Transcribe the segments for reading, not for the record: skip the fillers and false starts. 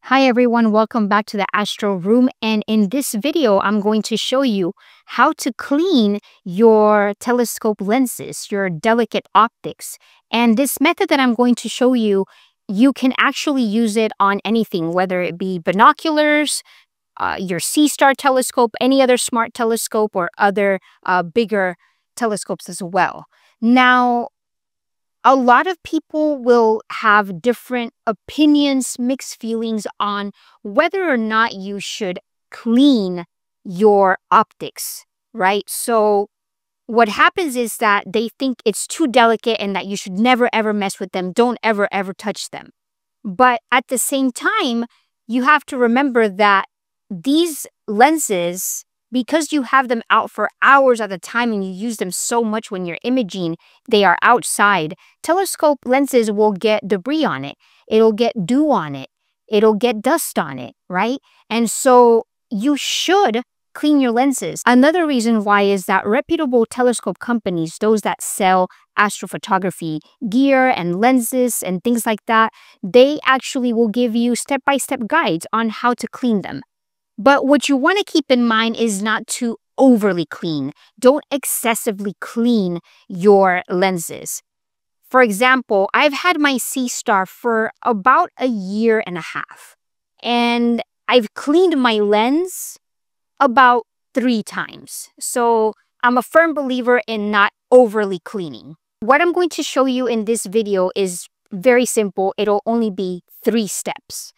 Hi everyone, welcome back to the Astro Room, and in this video I'm going to show you how to clean your telescope lenses, your delicate optics. And this method that I'm going to show you, you can actually use it on anything, whether it be binoculars, your Seestar telescope, any other smart telescope, or other bigger telescopes as well. Now, a lot of people will have different opinions, mixed feelings on whether or not you should clean your optics, right? So what happens is that they think it's too delicate and that you should never ever mess with them. Don't ever touch them. But at the same time, you have to remember that these lenses, because you have them out for hours at a time and you use them so much when you're imaging, they are outside. Telescope lenses will get debris on it. It'll get dew on it. It'll get dust on it, right? And so you should clean your lenses. Another reason why is that reputable telescope companies, those that sell astrophotography gear and lenses and things like that, they actually will give you step-by-step guides on how to clean them. But what you want to keep in mind is not to overly clean. Don't excessively clean your lenses. For example, I've had my Seestar for about a year and a half, and I've cleaned my lens about 3 times. So I'm a firm believer in not overly cleaning. What I'm going to show you in this video is very simple. It'll only be 3 steps.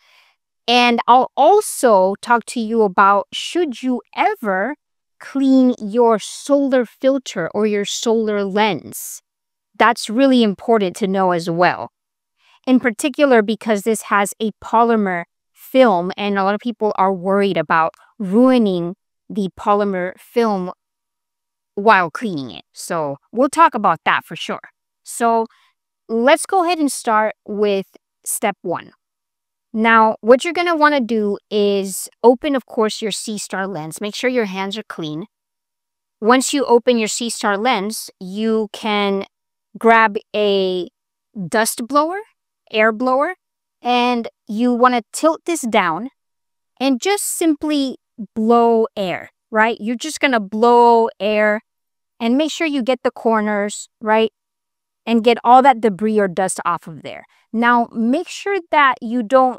And I'll also talk to you about, should you ever clean your solar filter or your solar lens? That's really important to know as well. In particular, because this has a polymer film and a lot of people are worried about ruining the polymer film while cleaning it. So we'll talk about that for sure. So let's go ahead and start with step 1. Now, what you're going to want to do is open, of course, your Seestar lens. Make sure your hands are clean. Once you open your Seestar lens, you can grab a dust blower, air blower, and you want to tilt this down and just simply blow air, right? You're just going to blow air and make sure you get the corners, right? And get all that debris or dust off of there. Now, make sure that you don't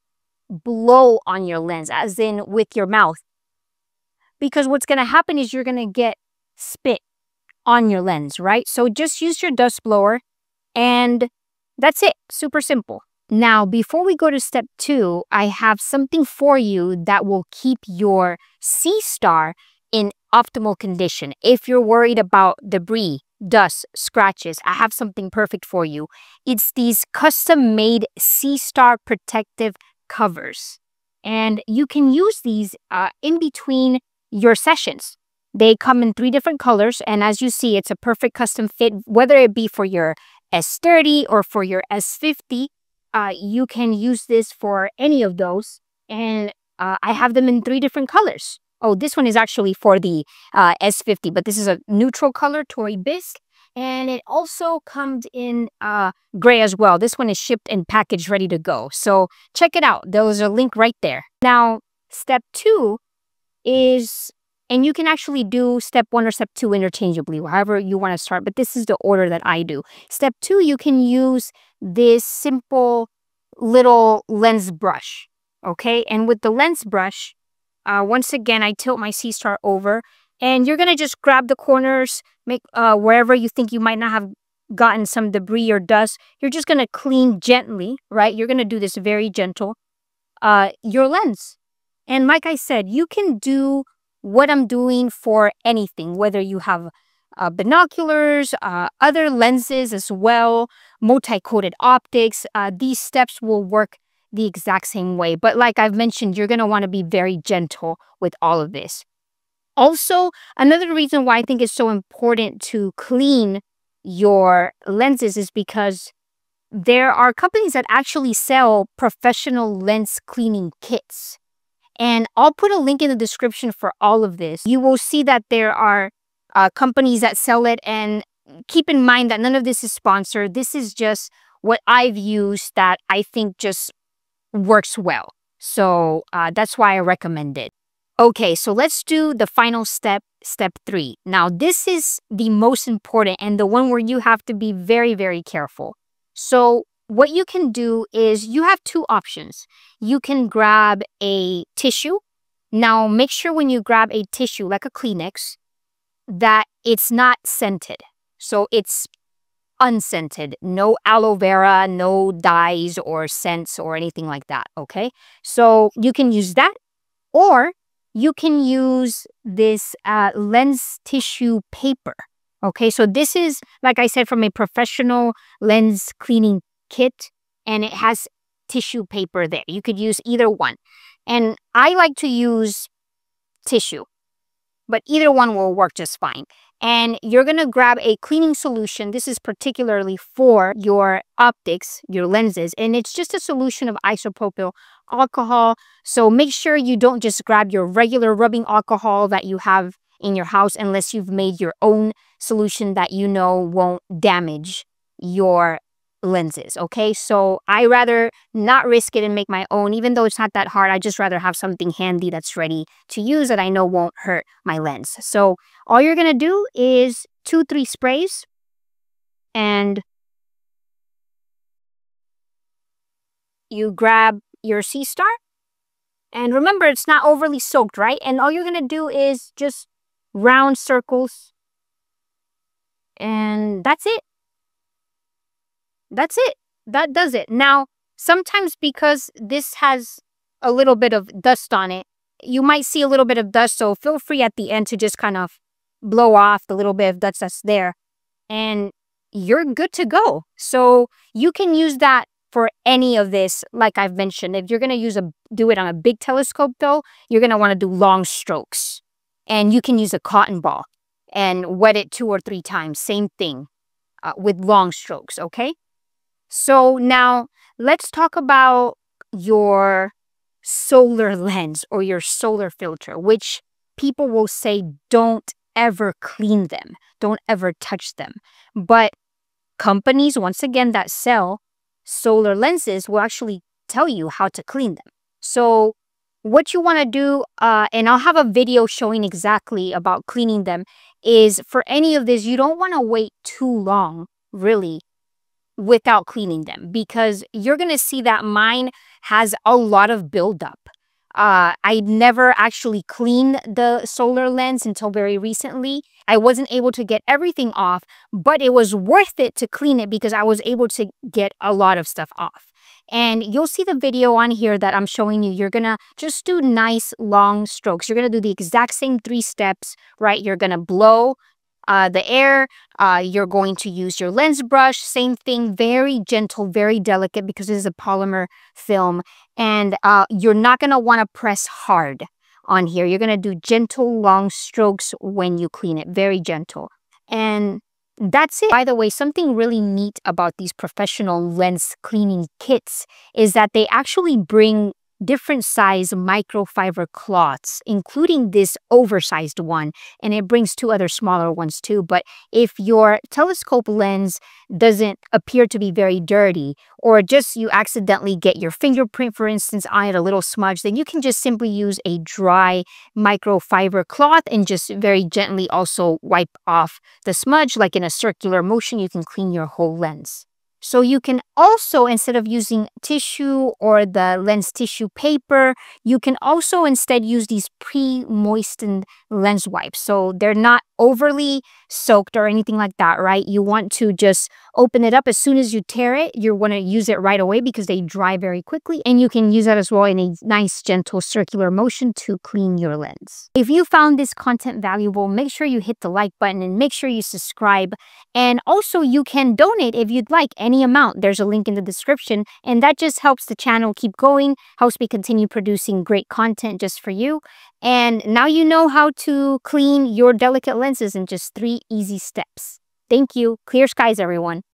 blow on your lens, as in with your mouth, because what's going to happen is you're going to get spit on your lens, right? So just use your dust blower and that's it. Super simple. Now, before we go to step 2, I have something for you that will keep your Seestar in optimal condition. If you're worried about debris, dust, scratches, I have something perfect for you. It's these custom-made Seestar protective covers. And you can use these in between your sessions. They come in 3 different colors, and as you see, it's a perfect custom fit, whether it be for your S30 or for your S50. You can use this for any of those, and I have them in 3 different colors. Oh, this one is actually for the S50, but this is a neutral color, Tory Bisque. And it also comes in gray as well. This one is shipped and packaged, ready to go. So check it out. There's a link right there. Now, step 2 is, and you can actually do step 1 or step 2 interchangeably, however you want to start. But this is the order that I do. Step 2, you can use this simple little lens brush. Okay, and with the lens brush, once again, I tilt my Seestar over, and you're going to just grab the corners, make wherever you think you might not have gotten some debris or dust. You're just going to clean gently, right? You're going to do this very gentle, your lens. And like I said, you can do what I'm doing for anything, whether you have binoculars, other lenses as well, multi-coated optics. These steps will work the exact same way. But like I've mentioned, you're going to want to be very gentle with all of this. Also, another reason why I think it's so important to clean your lenses is because there are companies that actually sell professional lens cleaning kits. And I'll put a link in the description for all of this. You will see that there are companies that sell it, and keep in mind that none of this is sponsored. This is just what I've used that I think just works well. So that's why I recommend it. Okay, so let's do the final step, step 3. Now, this is the most important and the one where you have to be very, very careful. So what you can do is you have two options. You can grab a tissue. Now, make sure when you grab a tissue, like a Kleenex, that it's not scented. So it's unscented, no aloe vera, no dyes or scents or anything like that, okay? So you can use that, or you can use this lens tissue paper, okay? So this is, like I said, from a professional lens cleaning kit, and it has tissue paper there. You could use either one. And I like to use tissue, but either one will work just fine. And you're going to grab a cleaning solution. This is particularly for your optics, your lenses, and it's just a solution of isopropyl alcohol. So make sure you don't just grab your regular rubbing alcohol that you have in your house unless you've made your own solution that you know won't damage your lenses, okay? So I rather not risk it and make my own. Even though it's not that hard, I just rather have something handy that's ready to use that I know won't hurt my lens. So all you're gonna do is 2-3 sprays, and you grab your C-Star. And remember, it's not overly soaked, right? And all you're gonna do is just round circles, and that's it. That's it. That does it. Now, sometimes because this has a little bit of dust on it, you might see a little bit of dust. So feel free at the end to just kind of blow off the little bit of dust that's there, and you're good to go. So you can use that for any of this, like I've mentioned. If you're going to do it on a big telescope, though, you're going to want to do long strokes. And you can use a cotton ball and wet it 2 or 3 times. Same thing with long strokes, okay? So now let's talk about your solar lens or your solar filter, which people will say don't ever clean them, don't ever touch them. But companies, once again, that sell solar lenses will actually tell you how to clean them. So what you want to do, and I'll have a video showing exactly about cleaning them, is for any of this, you don't want to wait too long, really, without cleaning them, because you're going to see that mine has a lot of buildup. I never actually cleaned the solar lens until very recently. I wasn't able to get everything off, but it was worth it to clean it because I was able to get a lot of stuff off. And you'll see the video on here that I'm showing you. You're going to just do nice long strokes. You're going to do the exact same 3 steps, right? You're going to blow the air. You're going to use your lens brush. Same thing, very gentle, very delicate because this is a polymer film. And you're not going to want to press hard on here. You're going to do gentle, long strokes when you clean it, very gentle. And that's it. By the way, something really neat about these professional lens cleaning kits is that they actually bring different size microfiber cloths, including this oversized one, and it brings 2 other smaller ones too. But if your telescope lens doesn't appear to be very dirty, or just you accidentally get your fingerprint, for instance, on it, a little smudge, then you can just simply use a dry microfiber cloth and just very gently also wipe off the smudge. Like in a circular motion, you can clean your whole lens. So you can also, instead of using tissue or the lens tissue paper, you can also instead use these pre-moistened lens wipes. So they're not overly soaked or anything like that, right? You want to just open it up as soon as you tear it. You want to use it right away because they dry very quickly. And you can use that as well in a nice, gentle circular motion to clean your lens. If you found this content valuable, make sure you hit the like button and make sure you subscribe. And also you can donate if you'd like, any amount. There's a link in the description, and that just helps the channel keep going, helps me continue producing great content just for you. And now you know how to clean your delicate lenses in just 3 easy steps. Thank you. Clear skies, everyone.